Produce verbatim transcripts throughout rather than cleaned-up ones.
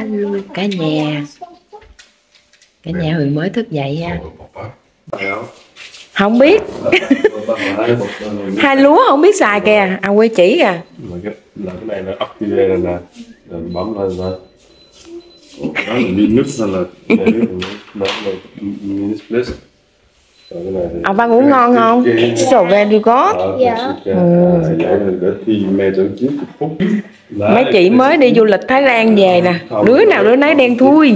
Hello cả nhà. Cả nhà Huyền mới thức dậy ha. Không biết. Hai lúa không biết xài kìa. À quay chỉ kìa. Là cái này nó activate này nè. Rồi bấm lên thôi. Đó là Linux hay là nó là Linux. Ông ba ngủ ngon không? So very good. Dạ. Mấy chị mới đi du lịch Thái Lan về nè. Đứa nào đứa nấy đen thui.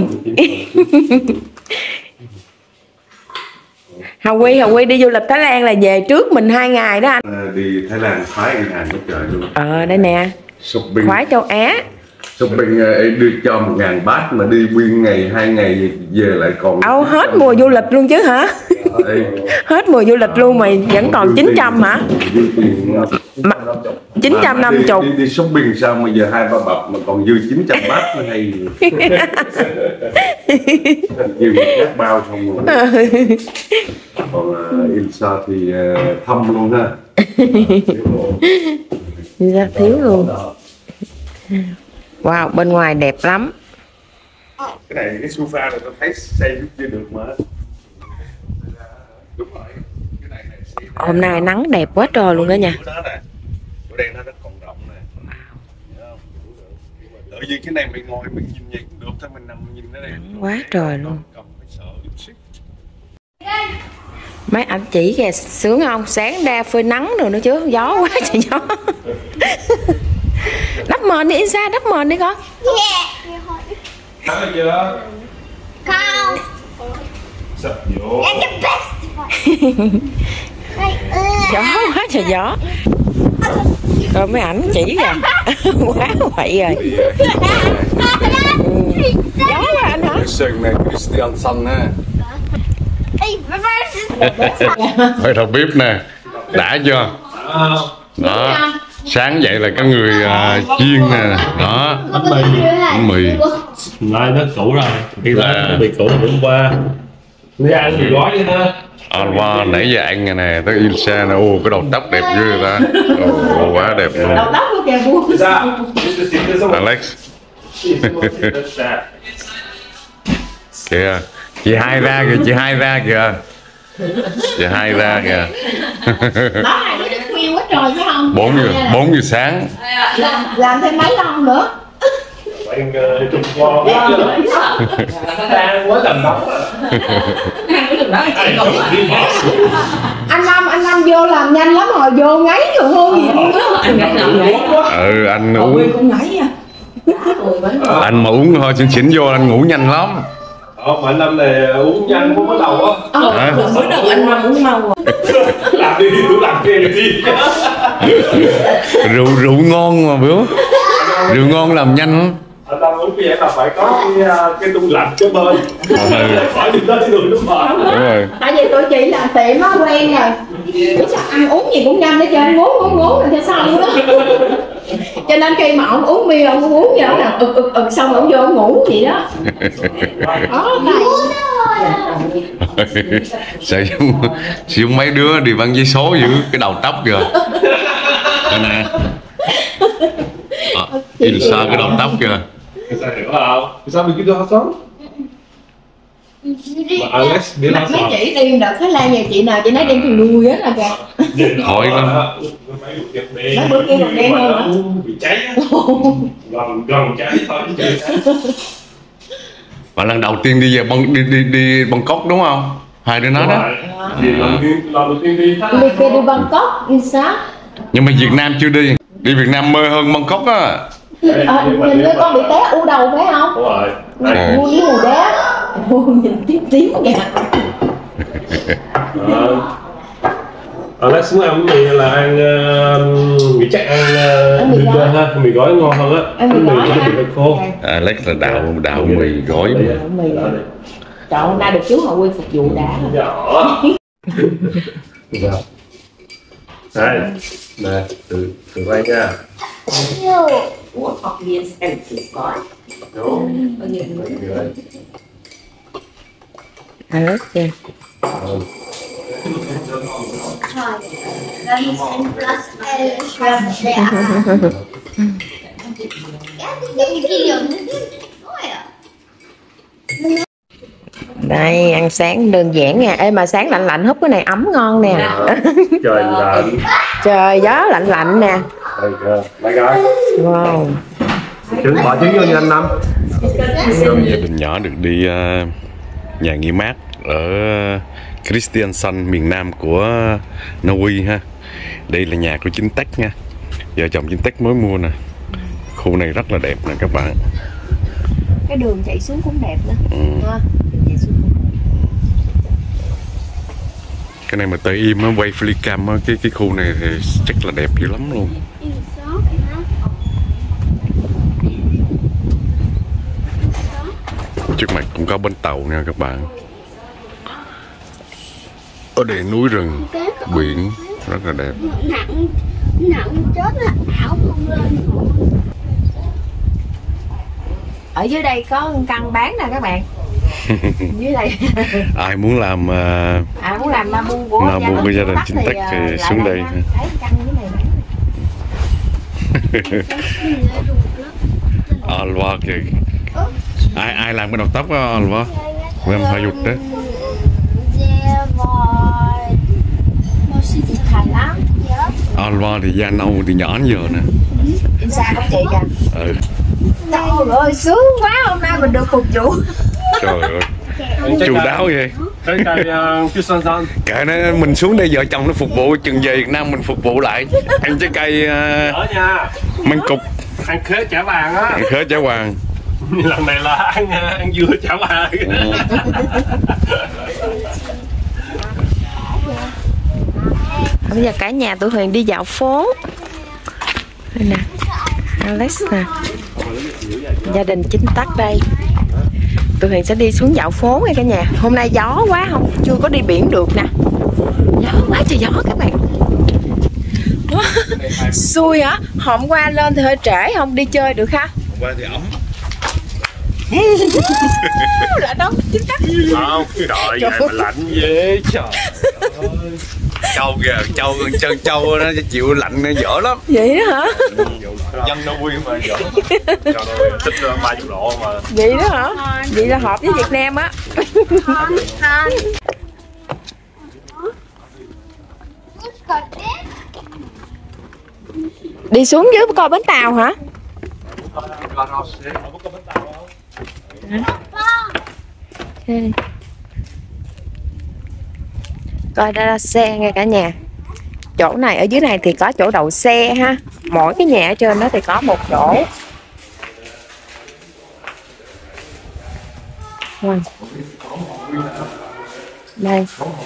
Hồng Quy, Hồng Quy đi du lịch Thái Lan là về trước mình hai ngày đó anh. Đi Thái Lan khoái ăn hàng bất trời luôn. Ờ đây nè. Shopping. Khoái châu Á. Shopping đưa cho một ngàn bát mà đi nguyên ngày hai ngày về lại còn. Ồ hết mùa du lịch luôn chứ hả? Hết mùa du lịch luôn mà vẫn còn chín trăm hả? Mà chín trăm năm mươi. Đi, đi shopping sao mà giờ hai ba bập mà còn dư chín trăm bát nó hay. Dư các bao xong rồi. Còn uh, Ilsa thì uh, thâm luôn ha. Ra thiếu luôn. Wow, bên ngoài đẹp lắm. Cái này cái sofa này tôi thấy xây chưa được mà. Đúng rồi. Cái này này xây hôm nay nắng đẹp quá trời luôn đó nha. Bữa đen nó còn rộng nè. Tự nhiên cái này mình ngồi mình nhìn vậy cũng được thôi, mình nằm nhìn nó đây. Nắng quá trời luôn. Mấy anh chỉ kìa sướng không? Sáng ra phơi nắng rồi nữa chứ, gió quá trời gió. Đắp mền đi Isa, đắp mền đi con. Nắng chưa? Không. Sập vô. Gió quá trời gió. Rồi mấy ảnh chỉ kìa. Quá vậy rồi. Ừ. Gió quá anh hả? Sừng này Christian xanh ha. Hơi đầu bếp nè. Đã chưa? Đó. Sáng dậy là có người uh, chiên nè. Đó. Bánh mì. Bánh mì. Nay nó cũ rồi. Thì là bị cũ hôm qua. Đi ăn thì gói vậy đó. À, wow, nãy giờ ăn ngày nè, tới Ilsa nè, ô cái đầu tóc đẹp ghê ta. Ồ, quá đẹp luôn. Đầu tóc của kìa buông. Alex. Kìa, chị hai ra kìa, chị hai ra kìa. Chị hai ra kìa. Đó này mới được khuya quá trời phải không? bốn giờ, bốn giờ sáng. Làm, làm thêm mấy lon nữa. Bạn Trung Quốc nó đang quá tầm nóng rồi. Anh Năm, anh Năm vô làm nhanh lắm rồi, vô ngáy rồi hôn gì luôn á. Ừ, anh uống. Cũng ngáy à. Anh mà uống thôi xỉn xỉn vô anh ngủ nhanh lắm. Ờ, mà anh Năm này uống nhanh không bắt đầu á. Ờ, mới đầu anh Năm uống mau rồi. Làm đi, tôi làm kia được đi. Rượu rượu ngon mà bữa. Rượu ngon làm nhanh lắm. Anh Năm uống cái vậy là phải có cái cái tủ lạnh kế bên. Phải đi tới đường đúng rồi. Đúng rồi. Tại vì tụi chị làm tiệm á quen rồi. Biết sao ăn uống gì cũng nhanh hết trơn, ngốn ngốn ngốn rồi cho xong đó. Cho nên khi mà ông uống bia ông uống gì đó là ực ực ực xong ông vô ông ngủ vậy đó. Đó Sao giống mấy đứa đi băng giấy số giữ cái đầu tóc kìa. Đây nè. À, Ilsa cái đầu tóc kìa. Sao hiểu không? Sao mình cứ đưa sống? Mà Alex biết mấy sao? chị đi đợt Thái Lan nhà chị nào chị nói đem thằng nuôi hết là kìa. Hỏi lắm. Mấy bữa kia còn đen hơn hả? Bị cháy á. Gần gần cháy thôi chứ. Và lần đầu tiên đi về băng đi đi đi Bangkok đúng không? Hai đứa nói đó. Vì lần đầu tiên đi Thái Lan. Đi kia đi Bangkok, đi sao? Nhưng mà Việt Nam chưa đi. Đi Việt Nam mơ hơn Bangkok á. À, nhìn như con bị té u đầu phải không? Đúng rồi. Mua miếng mù đá. Nhìn tím tím kìa. Alex muốn ăn gì là ăn uh, nghĩ chắc ăn uh, mì gói ha, mì gói ngon hơn á. Ăn mì gói mì khô. Alex là đạo đạo mì gói mà. Mì. Trời hôm nay được chú Hậu Quy phục vụ đã. Dạ. Đây, nè, từ từ quay nha. Ủa, học viên xem thử coi. Đúng. Alex kìa. Giống như cái giường nó nói à. Đây ăn sáng đơn giản nha. Ê mà sáng lạnh lạnh húp cái này ấm ngon nè. Trời lạnh. Trời gió lạnh lạnh nè. Đây gái. Wow. Trứng bỏ trứng vô nha anh Năm. Gia đình nhỏ được đi uh, nhà nghỉ mát ở Kristiansand miền Nam của Na Uy ha. Đây là nhà của chính Tech nha. Vợ chồng chính Tech mới mua nè. Khu này rất là đẹp nè các bạn. Cái đường chạy xuống cũng đẹp nữa. Ừ. Ha, đường chạy xuống cũng đẹp. Cái này mà tới im á, quay flycam á, cái cái khu này thì chắc là đẹp dữ lắm luôn. Trước mặt cũng có bến tàu nha các bạn. Ở đây núi rừng, biển rất là đẹp. Nặng, nặng chết á, ảo không lên. Ở dưới đây có căn bán nè các bạn. Dưới đây. Ai muốn làm uh, À muốn làm Nabu của Nabu của gia đình chính Tech thì uh, xuống đây. Thấy căn dưới này bán. Alva kìa. Ai ai làm cái đầu tóc đó Alva? Em hơi dục đấy. Alva thì da nâu thì nhỏ giờ nè. Insa của chị kìa. Ừ. Trời ơi sướng quá, hôm nay mình được phục vụ. Trời ơi. Chu đáo vậy. Đây cây Kristiansand. Kệ nó mình xuống đây vợ chồng nó phục vụ, chừng về Việt Nam mình phục vụ lại. Ăn trái cây Ở nha. măng cục, Ăn khế chả vàng á. ăn khế chả vàng. Lần này là ăn ăn dưa chả vàng. Ừ. Bây giờ cả nhà tụi Huyền đi dạo phố. Đây nè, Alex nè, gia đình chính Tech đây. Tụi Huyền sẽ đi xuống dạo phố nha cả nhà. Hôm nay gió quá không, chưa có đi biển được nè. Gió quá trời gió các bạn. Xui hả? Hôm qua lên thì hơi trễ, không đi chơi được ha. Hôm qua thì ấm. Là đâu chính Tech. Không, trời vậy mà lạnh ghê trời. Châu kìa, châu chân châu nó chịu lạnh nó dở lắm. Vậy đó hả? Dân Na Uy mà dở. Trời ơi, thích ba mươi độ mà. Vậy đó hả? Vậy là hợp với Việt Nam á. Đi xuống dưới coi bến tàu hả? Okay. Coi đây là xe nghe cả nhà. Chỗ này ở dưới này thì có chỗ đậu xe ha. Mỗi cái nhà ở trên đó thì có một chỗ. Wow. Đây.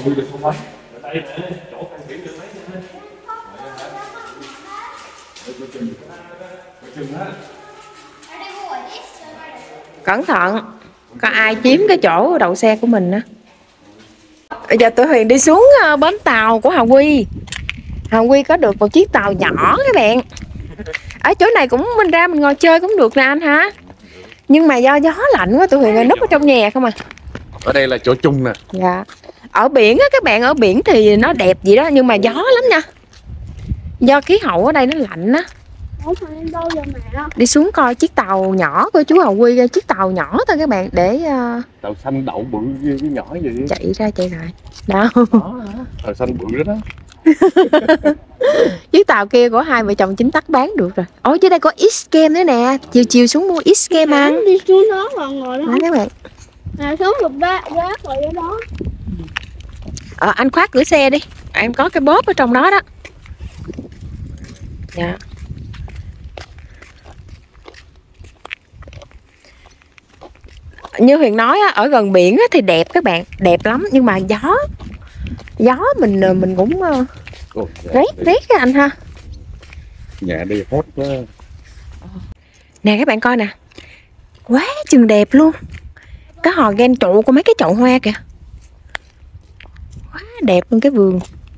Cẩn thận, có ai chiếm cái chỗ đậu xe của mình á. Bây giờ tụi Huyền đi xuống bến tàu của Hà Huy. Hà Huy có được một chiếc tàu nhỏ các bạn. Ở chỗ này cũng mình ra mình ngồi chơi cũng được nè anh hả? Nhưng mà do gió lạnh quá tụi Huyền núp ở trong nhà không à. Ở đây là chỗ chung nè. Dạ. Ở biển á các bạn, ở biển thì nó đẹp vậy đó nhưng mà gió lắm nha. Do khí hậu ở đây nó lạnh á. Đi xuống coi chiếc tàu nhỏ của chú Hà Huy, chiếc tàu nhỏ thôi các bạn để uh... tàu xanh đậu bự cái nhỏ vậy. Chạy ra chạy lại. Đâu? Tàu xanh bự đó đó. Chiếc tàu kia của hai vợ chồng chính Tech bán được rồi. Ôi dưới đây có X-Game nữa nè. Chiều chiều xuống mua X-Game ăn. Đi xuống đó còn ngồi đó. Đó các bạn. À, xuống lục ra rác rồi ở đó. Ờ, anh khoác cửa xe đi. Em có cái bóp ở trong đó đó. Dạ. Như Huyền nói á, ở gần biển á, thì đẹp các bạn, đẹp lắm nhưng mà gió gió mình mình cũng uh, rét rét các anh ha. Nhà đây hot quá. Nè các bạn coi nè, quá chừng đẹp luôn. Cái hò gen trụ của mấy cái chậu hoa kìa, quá đẹp luôn cái vườn.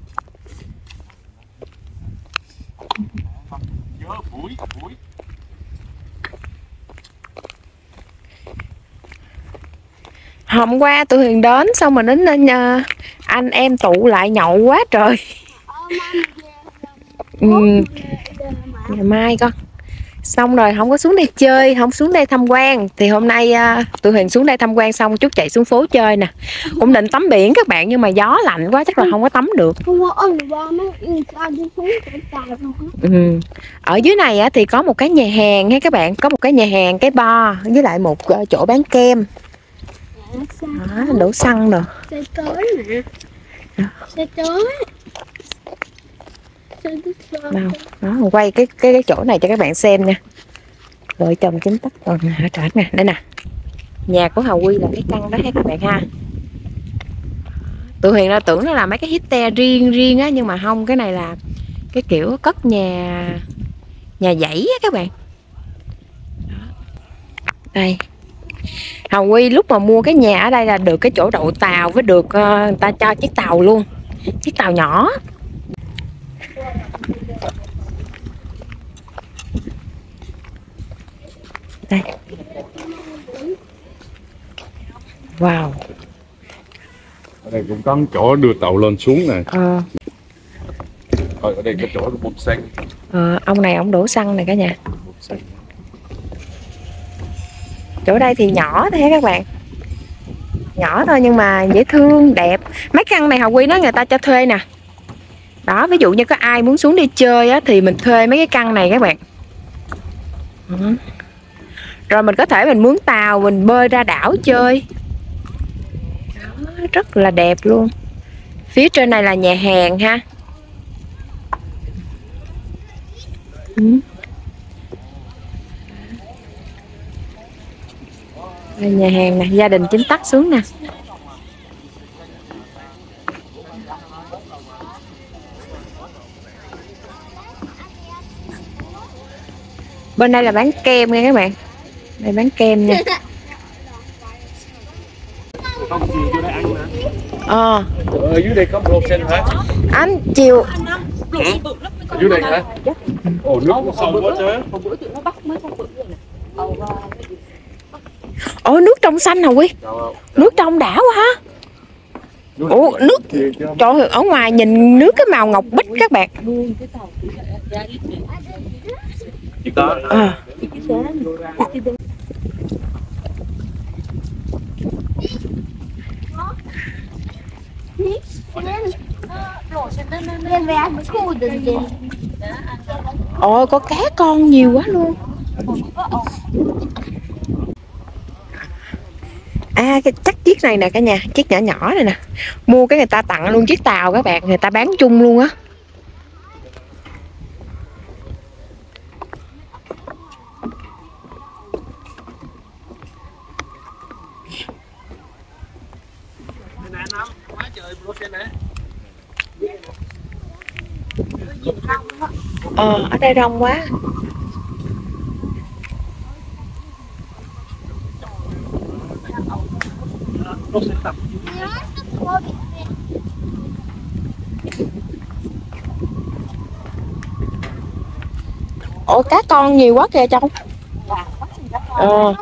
Hôm qua tụi Huyền đến xong mình đến nên uh, anh em tụ lại nhậu quá trời. Ừ. Ngày mai con Xong rồi không có xuống đây chơi, không xuống đây tham quan. Thì hôm nay uh, tụi Huyền xuống đây tham quan xong chút chạy xuống phố chơi nè. Cũng định tắm biển các bạn, nhưng mà gió lạnh quá chắc là không có tắm được. Ừ. Ở dưới này á, thì có một cái nhà hàng ha các bạn. Có một cái nhà hàng, cái bar với lại một uh, chỗ bán kem. Đó, đổ xăng rồi. Xe tới nè. Xe tới. Nào, đó, quay cái cái cái chỗ này cho các bạn xem nha. Vợ chồng chính tắc còn ở trển nè, đây nè. Nhà của Hào Quy là cái căn đó ha các bạn ha. Tụi Huyền là tưởng nó là mấy cái hite riêng riêng á, nhưng mà không, cái này là cái kiểu cất nhà nhà dãy á các bạn. Đây. Hào Quy lúc mà mua cái nhà ở đây là được cái chỗ đậu tàu với được uh, người ta cho chiếc tàu luôn. Chiếc tàu nhỏ. Đây. Wow. Ở đây cũng có chỗ đưa tàu lên xuống nè. Ờ. Rồi ở đây có chỗ bơm xăng. Ờ, ông này ông đổ xăng này cả nhà. Chỗ đây thì nhỏ thế các bạn. Nhỏ thôi nhưng mà dễ thương, đẹp. Mấy căn này Hào Quy nói người ta cho thuê nè. Đó, ví dụ như có ai muốn xuống đi chơi á, thì mình thuê mấy cái căn này các bạn. Ừ. Rồi mình có thể mình mướn tàu, mình bơi ra đảo chơi. Đó, rất là đẹp luôn. Phía trên này là nhà hàng ha. Ừ. Đây, nhà hàng nè, gia đình chính tắc xuống nè. Bên đây là bán kem nha các bạn. Đây bán kem nha. Ờ. Ở dưới đây có prosen hả? Anh chiều. Ở dưới đây hả? Ồ, nước nó sâu quá chứ. Ồ, nước trong xanh hả Quy? Nước trong đã quá ha. Ủa, nước trời ơi, ở ngoài nhìn nước cái màu ngọc bích các bạn. Chỉ có. À. Ôi, có cá con nhiều quá luôn. À, cái chắc chiếc này nè cả nhà, chiếc nhỏ nhỏ này nè. Mua cái người ta tặng luôn chiếc tàu các bạn, người ta bán chung luôn á. Ờ, ở đây đông quá. Ủa cá con nhiều quá kìa Châu. Ờ.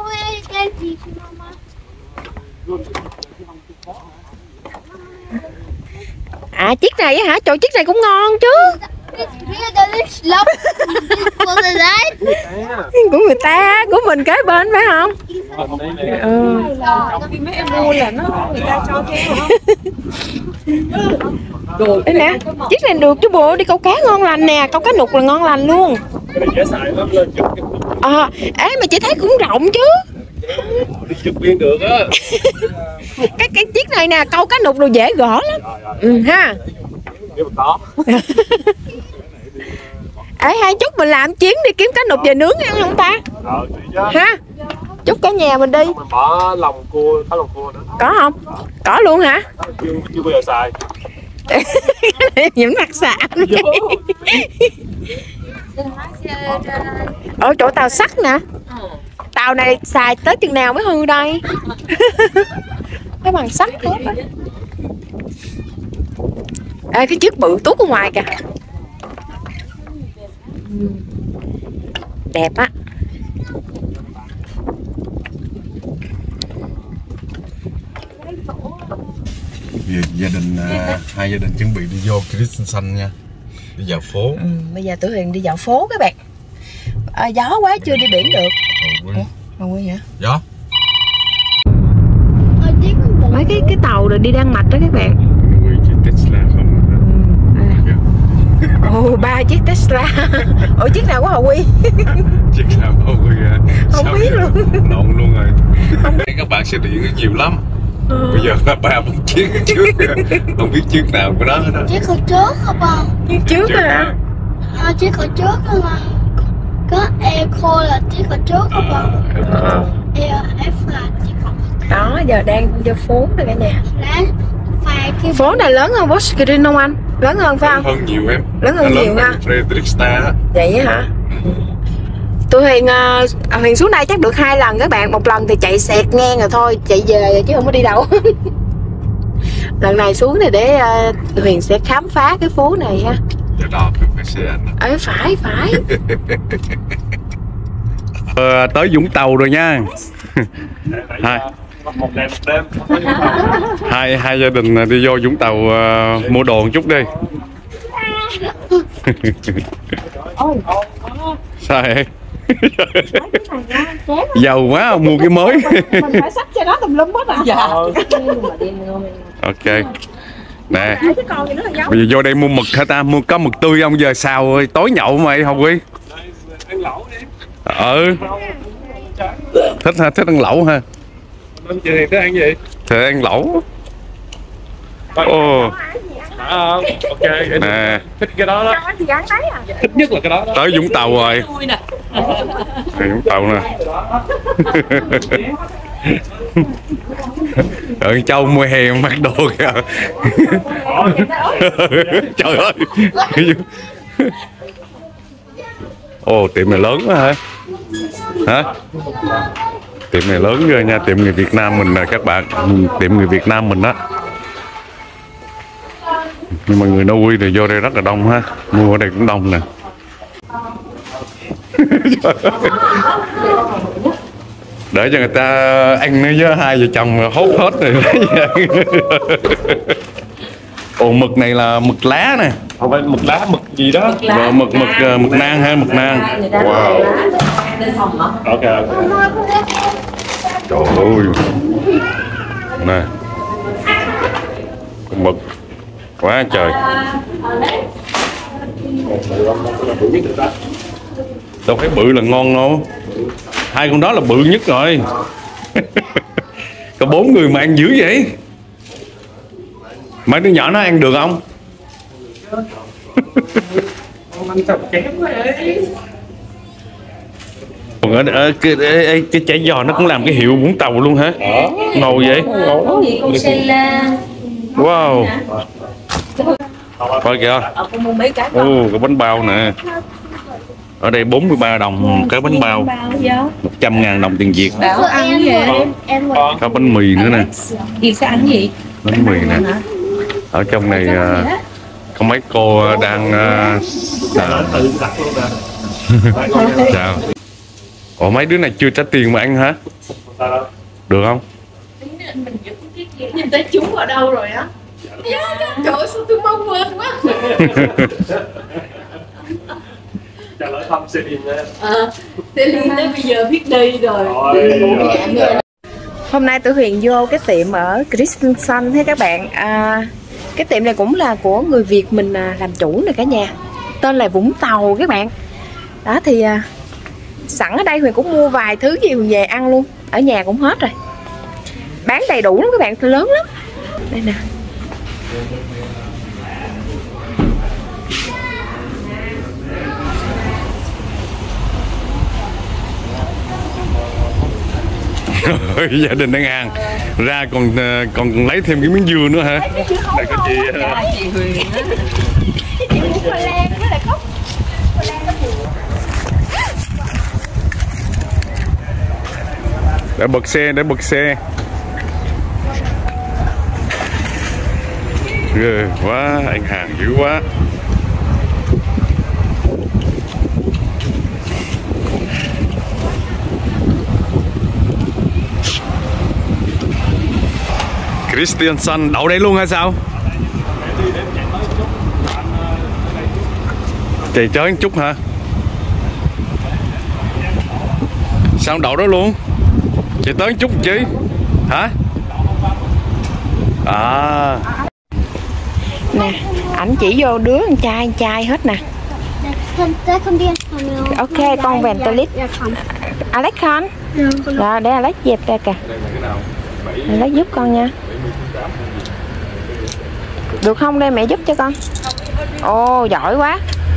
À chiếc này á hả? Trời, chiếc này cũng ngon chứ. Của người ta, của mình kế bên phải không? Ừ. Mấy em mua là nó người ta cho theo. Đây nè, chiếc này được chứ bộ, đi câu cá ngon lành nè, câu cá nục là ngon lành luôn. À, ê mà chị thấy cũng rộng chứ. Đi chụp viên được á. Cái cái chiếc này nè, câu cá nục đồ dễ gõ lắm. Ừ ha. Ê, hai chút mình làm chuyến đi kiếm cá nục về nướng ăn không ta? Ha? Chút cả nhà mình đi. Mình bỏ lòng cua, có lòng cua nữa. Có không? Có luôn hả? Chưa, chưa bao giờ xài. Những mặt xạ. Ở chỗ tàu sắt nè. Tàu này xài tới chừng nào mới hư đây? Cái bằng sắt hết á. Ê, cái chiếc bự tuốt ở ngoài kìa. Đẹp á. Bây giờ gia đình à, hai gia đình chuẩn bị đi vô Christian Xanh nha, đi dạo phố. Ừ, bây giờ tụi Huyền đi dạo phố các bạn. À, gió quá chưa đi biển được. Ủa, Hồng Quy hả? Gió. Mấy cái cái tàu rồi đi Đan Mạch đó các bạn. Quy chiếc Tesla không? Ồ, ba chiếc Tesla. Ủa chiếc nào của Hồng Quy? Chiếc nào của Hồng Quy à? Không Sao biết luôn. Nộn luôn rồi. Các bạn xe điện nhiều lắm. Ừ. Bây giờ là ba bốn chiếc trước. Không biết chiếc nào của đó hết đó. Chiếc hồi trước không à? Chiếc trước hả? À, chiếc hồi trước không à? Có Eco là chiếc hồi trước không à? e ép là chiếc hồi trước. Đó, giờ đang vô phố này cả nhà. Cái phố này lớn hơn Bosch Green không anh? Lớn hơn phải không? Lớn hơn nhiều em. Lớn hơn nhiều ha. Fredrikstad. Vậy hả? Tụi Huyền uh, Huyền xuống đây chắc được hai lần các bạn. Một lần thì chạy xẹt ngang rồi thôi, chạy về chứ không có đi đâu. Lần này xuống thì để uh, tụi Huyền sẽ khám phá cái phố này ha. Giờ đò phải xe anh. Ờ phải phải. ờ, tới Vũng Tàu rồi nha. Hai một đêm một đêm. hai hai gia đình đi vô Vũng Tàu uh, mua đồ một chút đi. Sao vậy? Giàu quá mua cái mới. Mình phải xách cho nó tùm lum hết à. Dạ. Ok. Nè. Bây giờ vô đây mua mực hả ta? Mua có mực tươi không? Giờ xào tối nhậu mày Hồng Quy. Ăn lẩu đi. Ừ. Thích ha, thích ăn lẩu ha. Anh chị thì thích ăn gì? Thì ăn lẩu. Ồ. À, ok. Nè. Thích cái đó đó. Thích nhất là cái đó đó. Tới Vũng Tàu rồi. Tới Vũng Tàu nè. Ở Châu mua hè mặc đồ kìa. Trời ơi. Ồ, tiệm này lớn quá hả? Hả? Tiệm này lớn rồi nha, tiệm người Việt Nam mình nè các bạn. Tiệm người Việt Nam mình á. Nhưng mà người Na Uy thì vô đây rất là đông ha. Mua ở đây cũng đông nè. Để cho người ta ăn nữa chứ hai vợ chồng hốt hết rồi. Ồ, mực này là mực lá nè. Không phải mực lá, mực gì đó. Rồi, mực mực mực nang ha, mực nang. Wow. Ok ok. Trời ơi. Nè. Con mực. Quá trời. Đâu phải bự là ngon đâu. Hai con đó là bự nhất rồi. Có bốn người mà ăn dữ vậy. Mấy đứa nhỏ nó ăn được không? Còn ở, ở cái, cái, cái chả giò nó cũng làm cái hiệu Vũng Tàu luôn hả? Ngầu vậy? Wow. Coi kìa. Ồ, cái bánh bao nè. Ở đây bốn mươi ba đồng cái bánh bao. một trăm ngàn đồng tiền Việt. Bảo ăn gì? Có bánh mì nữa nè. Việt sẽ ăn gì? Bánh mì nè. Ở trong này có mấy cô đang tự đặt luôn nè. chào. Ủa mấy đứa này chưa trả tiền mà ăn hả? Được không? Nhìn thấy chúng ở đâu rồi á? Trời ơi sao tôi mong quên quá. Trả lời thăm Celine nha. Ờ, Celine tới bây giờ biết đi rồi. Hôm nay tụi Huyền vô cái tiệm ở Christensen thế các bạn. À, cái tiệm này cũng là của người Việt mình làm chủ nè cả nhà. Tên là Vũng Tàu các bạn. Đó thì à, sẵn ở đây Huyền cũng mua vài thứ gì Huyền về ăn luôn. Ở nhà cũng hết rồi. Bán đầy đủ lắm các bạn, lớn lắm. Đây nè. Gia đình đang ăn ra còn còn lấy thêm cái miếng dưa nữa hả? Đây có chị để bật xe để bật xe ghê quá, anh hàng dữ quá. Christensen đậu đây luôn hay sao? Chạy tới một chút hả? Sao đậu đó luôn? Chị tới chút chứ? Hả? À. Nè, ảnh chỉ vô đứa con trai con trai hết nè. Ok, con về toilet. Alex con. Rồi, để Alex dẹp ra kìa. Alex giúp con nha. Được không? Đây mẹ giúp cho con. Ồ, giỏi quá.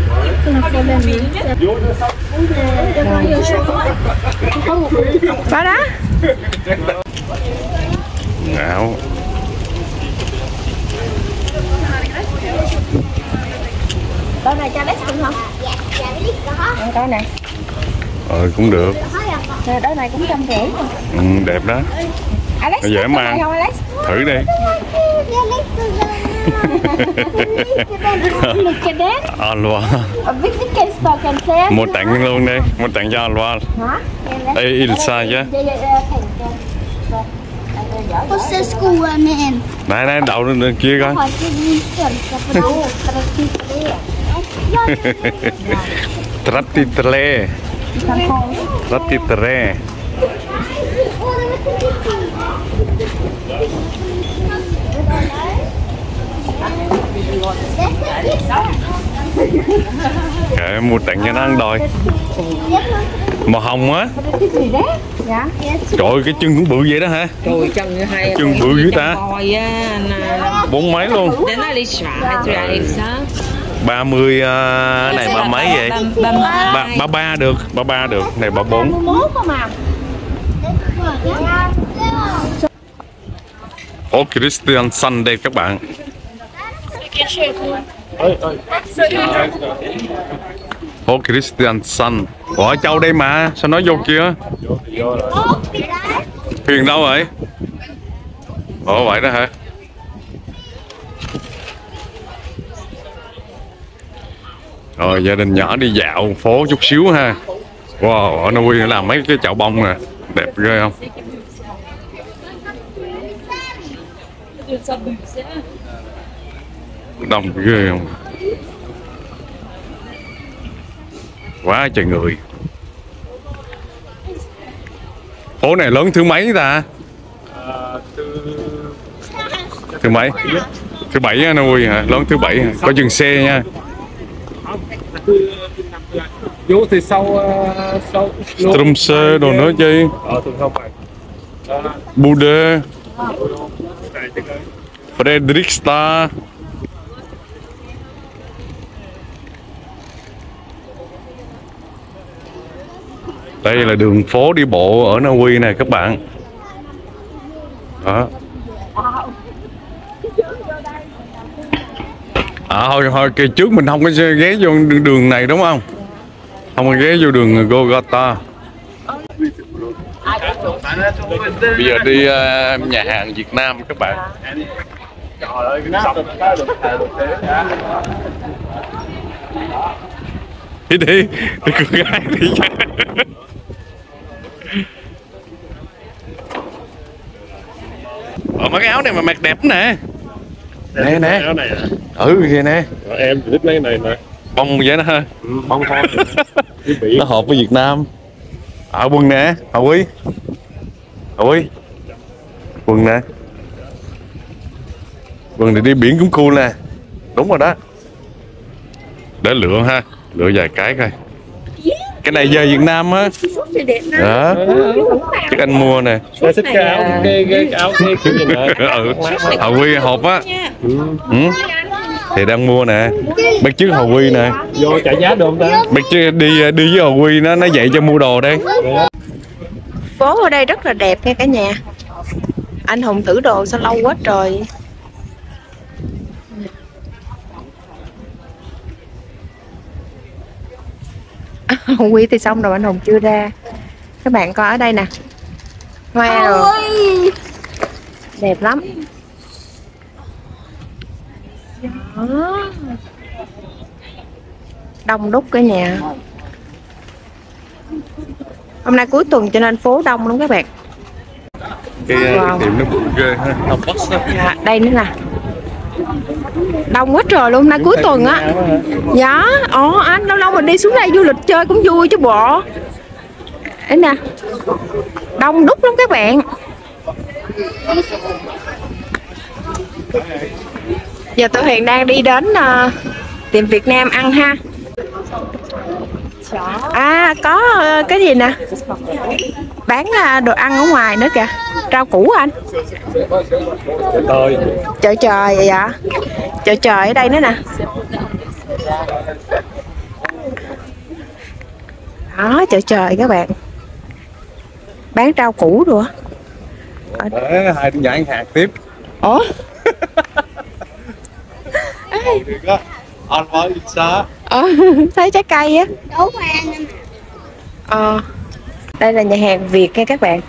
Đó đó. Ngạo. Đôi này cho Alex cũng không? Dạ, đôi này. Ờ, cũng được. Nè, đôi này cũng trăm rưỡi. Ừ, đẹp đó. Alex Nó dễ mang. không, Alex? Thử đi. Look at that. Alwa. A big can store can say. Mua tặng luôn đi. Mua tặng cho Alwa. Hả? Ê, Ilsa chứ. What's the school I'm in? Này, này, đậu lên kia coi. Trattitre. Trattitre. Kệ, mua tặng cho nó ăn đôi. Màu hồng á. Dạ. Trời ơi, cái chân cũng bự vậy đó hả? Trời chân như hai Chân bự dữ ta. Bốn mấy luôn. Đến nó đi xả hay là sao? Ba mươi uh, này ba mấy vậy? Ba ba ba được, ba ba được, này ba bốn. Phố Christian Sun đây các bạn. Phố Christian Sun. Ủa Châu đây mà, sao nói vô kia? Huyền đâu rồi? Ủa vậy đó hả? Rồi gia đình nhỏ đi dạo phố chút xíu ha. Wow, ở Norway nó làm mấy cái chậu bông nè, đẹp ghê không? Đông ghê không? Quá trời người. Phố này lớn thứ mấy ta? Thứ mấy? Thứ bảy á Norway hả? Lớn thứ bảy hả? Có dừng xe nha. Vô thì sau sau Tromsø đồ nữa chứ. Ờ thường không phải. Bude. Fredrikstad. Đây là đường phố đi bộ ở Norway này các bạn. Đó. À thôi thôi kỳ trước mình không có ghé vô đường này đúng không? Không có ghé vô đường Golgotha. Bây giờ đi uh, nhà hàng Việt Nam các bạn. Đi đi, đi con gái đi. Ờ mấy cái áo này mà mặc đẹp nè. Nè nè. Ừ kìa nè. Em thích mấy cái này nè. Bông vậy đó ha. Ừ, bông thôi. Nó hợp với Việt Nam. Ở quần nè, Hậu Quý. Hậu Quý. Quần nè. Quần này đi biển cũng cool nè. Đúng rồi đó. Để lựa ha, lựa vài cái coi. Cái này về Việt Nam á. Đó. Chắc anh mua nè. Tôi thích cái áo cái cái áo cái kiểu gì nè. Ừ. Hậu Quy hộp á. Ừ. Thì đang mua nè. Bác trước Hậu Quy nè. Vô trả giá được không ta? Bác trước đi đi với Hậu Quy nó nó dạy cho mua đồ đây. Phố ở đây rất là đẹp nha cả nhà. Anh Hùng thử đồ sao lâu quá trời. Hồng Quy thì xong rồi, anh Hùng chưa ra. Các bạn coi ở đây nè, hoa rồi đẹp lắm. Đó. Đông đúc cả nhà. Hôm nay cuối tuần cho nên phố đông lắm các bạn. Cái wow. Tiệm nó bự ghê ha. Dạ, đây nữa nè, đông quá trời luôn. Hôm nay cuối tuần á. Dạ, ồ anh lâu lâu mình đi xuống đây du lịch chơi cũng vui chứ bộ. Đấy nè, đông đúc lắm các bạn. Giờ tụi Huyền đang đi đến uh, tiệm Việt Nam ăn ha. À có uh, cái gì nè, bán uh, đồ ăn ở ngoài nữa kìa. Rau củ anh. Chợ trời vậy ạ. Chợ trời ở đây nữa nè. Đó, chợ trời các bạn. Bán rau củ rồi. Đấy, hai đứa nhảy hạt tiếp. Ủa? Ăn với xa. Ờ, thấy trái cây á. Đổ qua anh. Ờ, đây là nhà hàng Việt nha các bạn.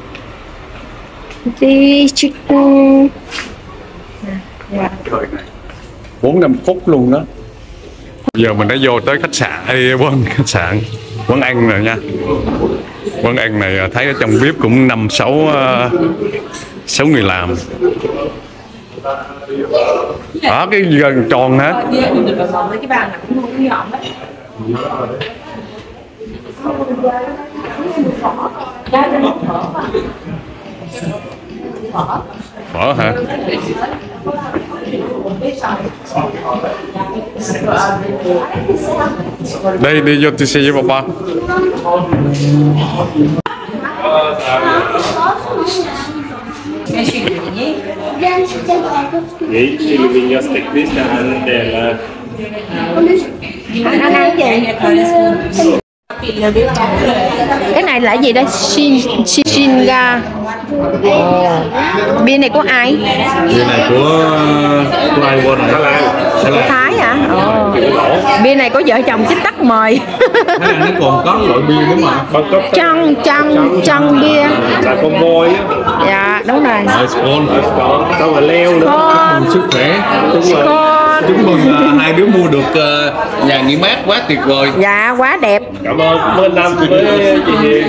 Đi chicken. Dạ. bốn năm phút luôn đó. Giờ mình đã vô tới khách sạn, ê, quán khách sạn, quán ăn rồi nha. Quán ăn này thấy ở trong bếp cũng năm sáu sáu người làm. Đó, cái gần tròn hả? Phở hả? Đây, đi vô tôi xe với papa. Nghĩ Silvia stick this and then Anh ăn gì? Cái này là gì đây? Shin Shin Shinga. Bia này của ai? Bia này của của ai qua này? Của Thái hả? Ồ. Bia này có vợ chồng Chích Tắc mời. Cái này nó còn có loại bia nữa mà. Chân chân chân bia. là con voi á. Dạ đúng rồi. Xong rồi leo nữa. Con. Sức khỏe. Con. Chúc mừng uh, hai đứa mua được uh, nhà nghỉ mát quá tuyệt vời. Dạ quá đẹp. Cảm ơn bên Nam với chị Hiền.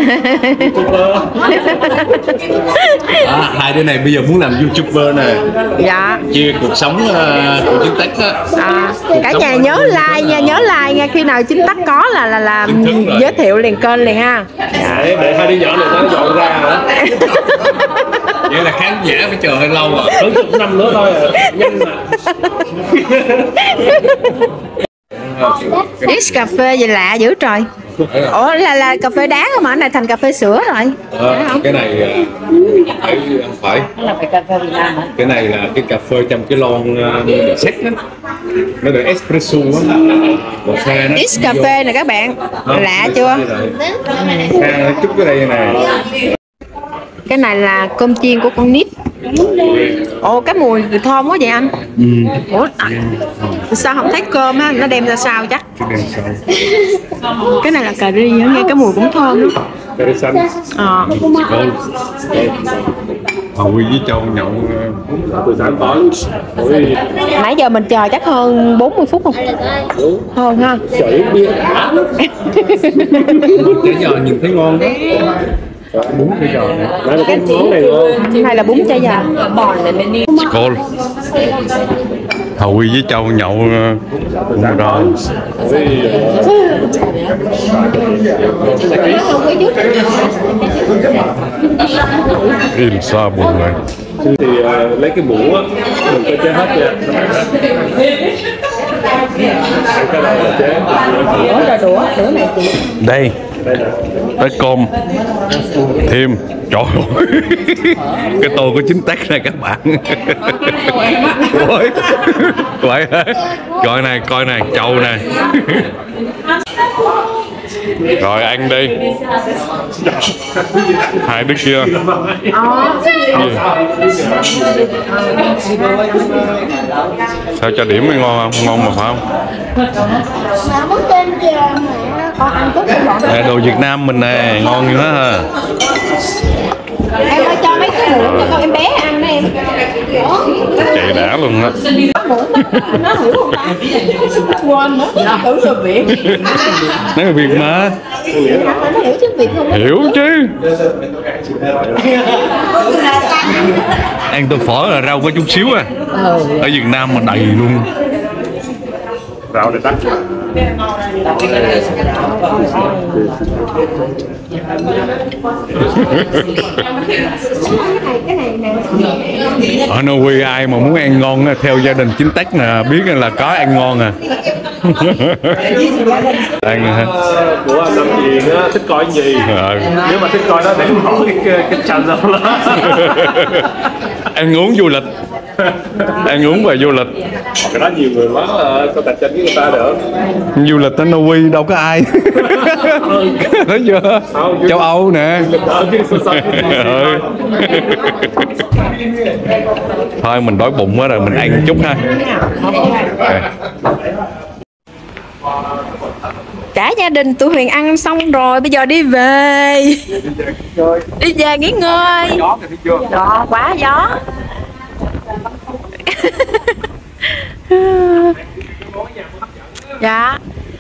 À, hai đứa này bây giờ muốn làm YouTuber nè. Dạ. Chia cuộc sống uh, của Chính Tắc á. À, cả nhà nhớ like nha, nhớ like nha, khi nào Chính Tắc có là là làm giới thiệu liền kênh liền ha. Dạ. Để, để hai đứa nhỏ này nó dọn ra hả? Vậy là khán giả phải chờ hơi lâu à. Hơn chục năm nữa thôi à. Nhanh mà. Ít cà phê gì lạ dữ trời. Ủa là là cà phê đá mà, cái này thành cà phê sữa rồi. À, cái này phải không phải. Cái này là cái cà phê trong cái lon uh, sét á. Nó được espresso á. Một xe nó. Ít cà phê nè các bạn. Lạ chưa? Xe nó chút cái đây nè. Cái này là cơm chiên của con nít. Ồ cái mùi thơm quá vậy anh. Ừ. Ủa à, sao không thấy cơm á, nó đem ra sao chắc. Cái này là cà ri, nghe cái mùi cũng thơm lắm. Cà ri xanh. Ờ. Hầu Huy với Châu nhậu Từ sáng tối. Nãy giờ mình chờ chắc hơn bốn mươi phút không? Hơn ha. Trời uống bia đã. Tới giờ nhìn thấy ngon đó. Bún cái giò này. Đây là cái món này luôn. Cái này là bún chả giò. Skål. Hầu Huy với Châu nhậu cũng rồi. Im xa buồn rồi. Thì uh, lấy cái muỗng á, đừng có chế hết nha. Cái này là chế. Đũa rồi đũa, đũa này chị. Đây. Tới cơm thêm, trời ơi. Cái tô của Chính Tắc này các bạn. Ôi, vậy hả? Coi này, coi này, Châu này. Rồi ăn đi. Hai đứa kia. Sao cho điểm mới ngon không? Ngon mà phải không? Mà muốn tên kìa mẹ. Con ăn chút cho bọn. Nè, đồ Việt Nam mình nè, ngon như đó ha. Em ơi cho mấy cái muỗng cho con em bé ăn đó em. Chạy đã luôn á. Nó hiểu không ta? Quên nữa. Tưởng là Việt. Nói Việt mà. Nó hiểu tiếng Việt không? Hiểu chứ. Ăn tô phở là rau có chút xíu à. Ở Việt Nam mà đầy luôn. Rau này đắt. Ở Na Uy ai mà muốn ăn ngon á, theo gia đình chính Tách nè biết là có ăn ngon à. Ăn hả? Của anh Lâm Hiền á, thích coi cái gì? Ờ. Nếu mà thích coi đó để hỏi cái cái channel đó. Ăn uống du lịch. Ăn uống và du lịch. Cái đó nhiều người quá là có tài chính với người ta được. Du lịch ở Na Uy đâu có ai. Thấy chưa? Châu Âu nè. Ừ. Thôi mình đói bụng quá rồi, mình ăn chút ha. Cả gia đình tụi Huyền ăn xong rồi, bây giờ đi về. Đi về nghỉ ngơi. Đó, quá gió. Dạ.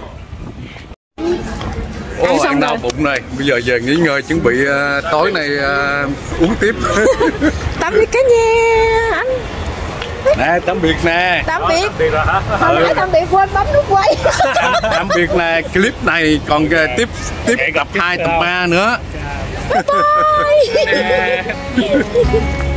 Ồ, Ăn xong ăn đau rồi. bụng này. Bây giờ về nghỉ ngơi chuẩn bị uh, tối nay uh, uống tiếp. Tạm biệt cả nhà anh. Nè, tạm biệt nè. Tạm biệt. Đi ra hả? Không phải tạm biệt, quên bấm nút quay. Tạm biệt nè, clip này còn uh, tiếp tiếp tập hai tập ba nữa. Bye.